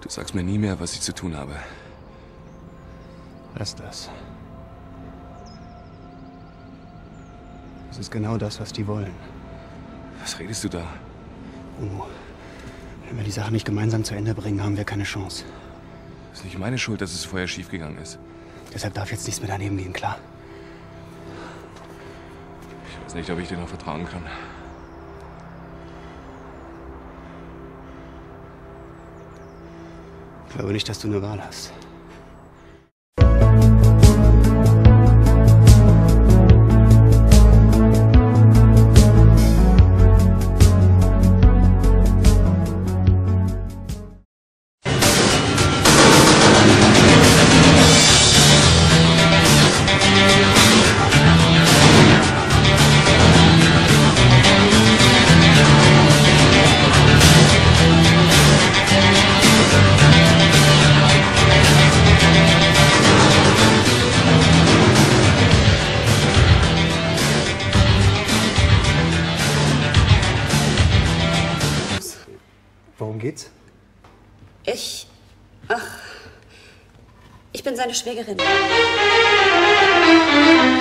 Du sagst mir nie mehr, was ich zu tun habe. Lass das. Das ist genau das, was die wollen. Was redest du da? Bruno, wenn wir die Sache nicht gemeinsam zu Ende bringen, haben wir keine Chance. Ist nicht meine Schuld, dass es vorher schiefgegangen ist. Deshalb darf jetzt nichts mehr daneben gehen, klar? Ich weiß nicht, ob ich dir noch vertrauen kann. Ich glaube nicht, dass du eine Wahl hast. Worum geht's? Ich bin seine Schwägerin.